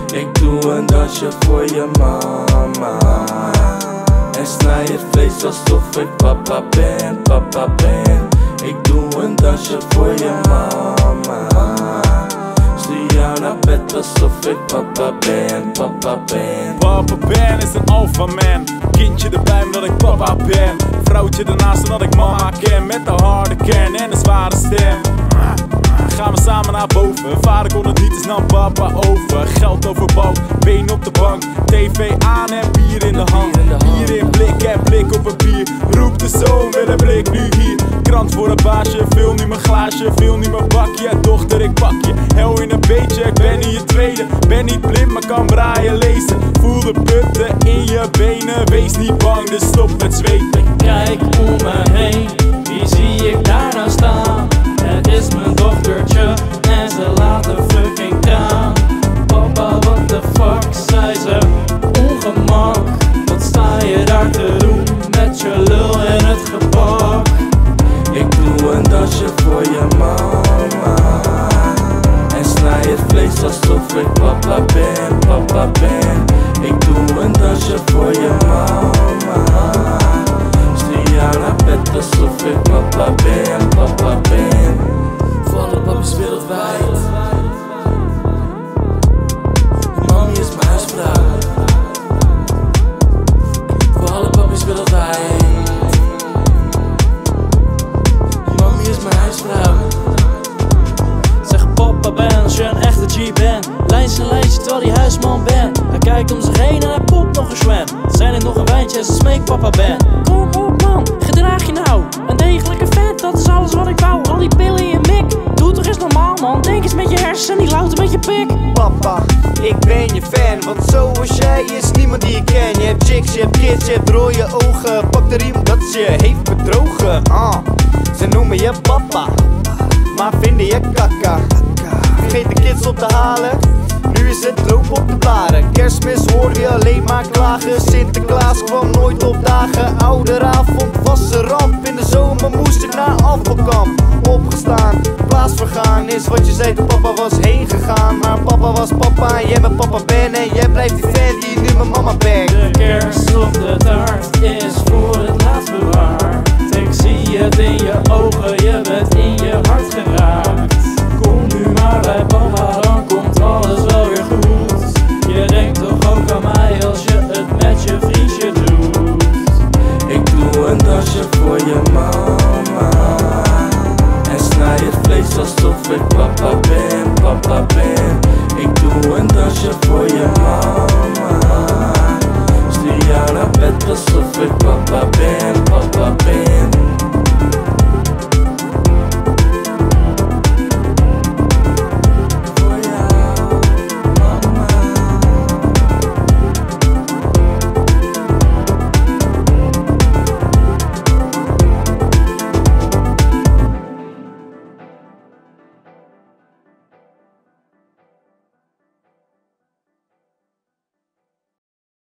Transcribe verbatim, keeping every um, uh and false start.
Ik doe een dansje voor je mama. En snij het vlees alsof ik papa ben, papa ben. Ik doe een dansje voor je mama. Stuur jou naar bed alsof ik papa ben, papa ben. Papa ben is een alpha man. Kindje erbij omdat ik papa ben. Vrouwtje ernaast omdat ik mama ken. Met de harde kern en een zware stem. Gaan we samen naar boven. Vader kon het niet, dus nam papa over. Geld overbouwd, been op de bank. Tv aan en bier in de hand. Bier in blik en blik op een bier. Roep de zoon, wil een blik nu hier. Krant voor een baasje, vul nu mijn glaasje. Vul nu mijn bakje, dochter ik pak je. Hel in een beetje, ik ben nu je tweede. Ben niet blind, maar kan braaien lezen. Voel de putten in je benen. Wees niet bang, dus stop met zweten. Kijk om me heen, wie zie ik daar nou staan? Het is mijn dochtertje en ze laat een fucking traan. Papa, what the fuck, zei ze, ongemak. Wat sta je daar te doen met je lul en het gebak? Ik doe een dansje voor je mama. En snij het vlees alsof ik papa ben, papa ben. Ik doe een dansje voor je mama. Stuur jou naar bed alsof ik papa ben, papa ben. Voor alle papies wereldwijd. Mami is mijn huisvrouw. Voor alle papies wereldwijd. Mami is mijn huisvrouw. Zeg papa ben als je een echte G bent. Lijntje en lijntje terwijl die huisman bent. Hij kijkt om zich heen en hij poept nog een zwem. Zijn er nog een wijntje en ze smeekt papa ben. Kom op man, gedraag je nou. Een degelijke vent, dat is alles wat ik wou. Al die pillen in je mik, doe toch eens normaal man. Denk eens met je hersenen, niet louter met je pik. Papa, ik ben je fan, want zoals jij is niemand die ik ken. Je hebt chicks, je hebt kids, je hebt rode ogen. Pak de riem dat ze je heeft bedrogen. Ah, ze noemen je papa, maar vinden je kaka. Vergeet de kids op te halen, nu is het loop op de blaren. Kerstmis hoor je alleen maar klagen. Sinterklaas kwam nooit op dagen. Ouderavond was een ramp. In de zomer moest ik naar afvalkamp. Opgestaan, plaats vergaan is wat je zei toen papa was heen gegaan. Maar papa was papa en jij bent papa ben. En jij blijft die fan die nu mijn mama bent. De kerst op de taart is voor het laatst bewaard. Ik zie het in je ogen, je bent in je hart geraakt. Kom nu maar bij papa, dan komt alles wel weer goed. Je denkt toch ook aan mij als je het met je vriendje doet. Ik doe een dansje voor je mama. En snij het vlees alsof ik